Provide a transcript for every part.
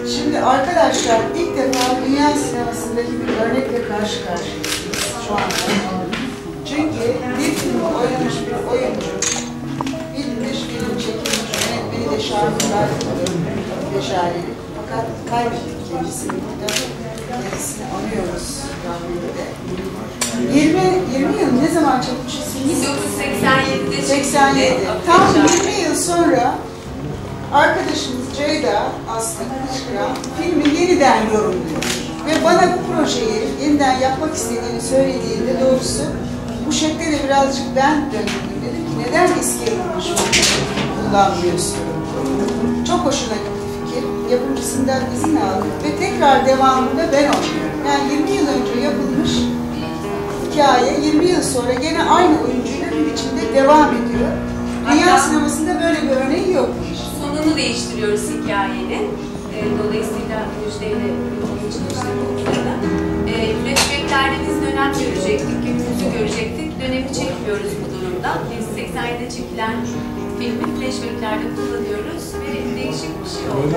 Şimdi arkadaşlar ilk defa dünya sinemasındaki bir örnekle karşı karşıyayız şu anda. Çünkü bir filmi oynamış bir oyuncu, bilmiş, film çekilmiş, yönetmeni de şarkılar beşareli. Fakat kaybettik kendisini burada. Kendisini anıyoruz rahmetli. 20 yıl ne zaman çalışmışsınız? 1987'de 87. Tam 20 yıl sonra arkadaşımız Ceyda Aslı Kılıçkıran filmi yeniden yorumluyor. Ve bana bu projeyi yeniden yapmak istediğini söylediğinde doğrusu bu şekilde de birazcık ben döndüm. Dedim ki neden eski yapılmış kullanmıyorsun? Çok hoşuna gitti fikir. Yapımcısından izin aldık ve tekrar devamında ben oynuyorum. Yani 20 yıl önce yapılmış hikaye 20 yıl sonra gene aynı oyuncuyla bir biçimde devam ediyor. Dünya sinemasında böyle bir örneği yokmuş. Sonunu değiştiriyoruz hikayenin. Dolayısıyla müjdeyle oyun çalıştığımızda flashbacklerde biz dönem görecektik, günümüzü görecektik. Dönemi çekmiyoruz bu durumda. Biz 87'de çekilen filmi flashbacklerde kullanıyoruz ve değişik bir şey oldu.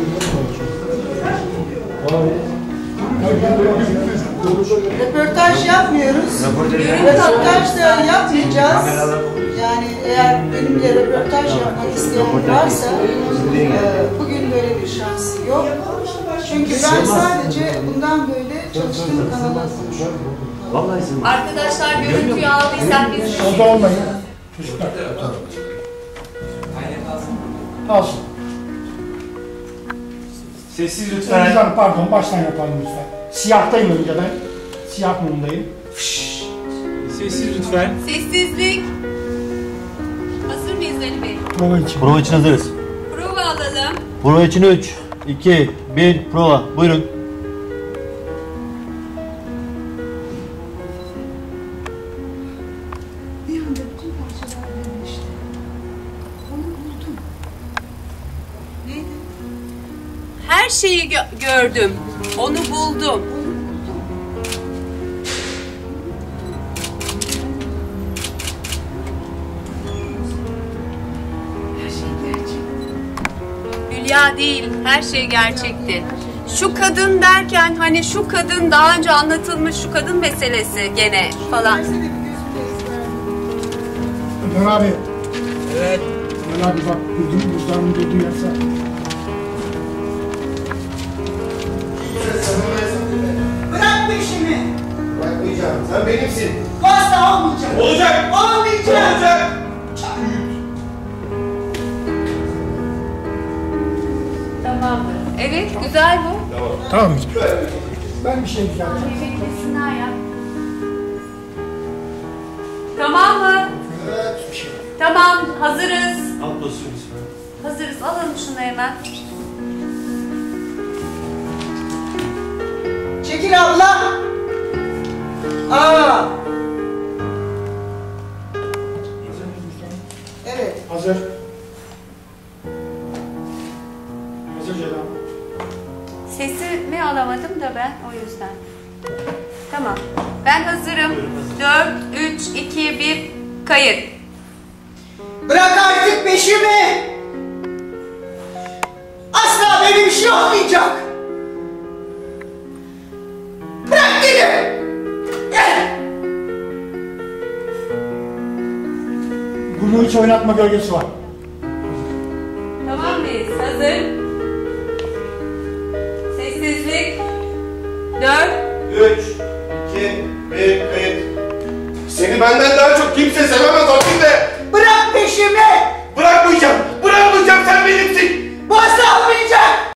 Röportaj yapmıyoruz. Röportaj da yapmayacağız. Yani eğer benimle röportaj yapmak isteyen varsa bugün böyle bir şansı yok. Çünkü ben sadece bundan böyle çalıştığım kanala konuşuyorum. Arkadaşlar görüntüyü aldıysak biz... O da olmayın. Çocuklar. Kalsın. Sessiz lütfen. Lütfen pardon baştan yapalım lütfen. Siyahtayım önce ben. Siyah mumdayım. Sessiz lütfen. Sessizlik. Hazır mıyız Ali Bey? Prova için. Prova için hazırız. Prova alalım. Prova için 3, 2, 1, prova. Buyurun. Bir anda bütün parçalar birleşti. Onu buldum. Neydi? Her şeyi gördüm. Onu buldum. Her şey gerçek. Hülya değil, her şey gerçekti. Şu kadın derken hani şu kadın daha önce anlatılmış şu kadın meselesi gene falan. Versene bir gözüme Ömer abi. Evet. Ömer abi bak dediğim buzdağının dediği yasa. Bırak peşimi. Bırakmayacağım. Sen benimsin. Asla olmayacak. Olacak. Olmayacak. Olacak. Tamam mı? Evet, güzel bu. Tamam. Ben bir şey diyeceğim. Beklesinler ya. Tamam mı? Evet. Tamam, hazırız. Al pozisyonu lütfen. Hazırız, alalım şunu hemen. Çekil abla. Aa. Evet. Hazır. Hazır Ceyda. Sesimi alamadım da ben, o yüzden. Tamam, ben hazırım. 4, 3, 2, 1, kayıt. Bırak artık peşimi. Asla böyle bir şey olmayacak. Bırak beni. Bunu hiç oynatma gölgesi var. Tamam mıyız? Hazır. Sessizlik. 4. 3, 2, 1, kayıt. Seni benden daha çok kimse sevemez.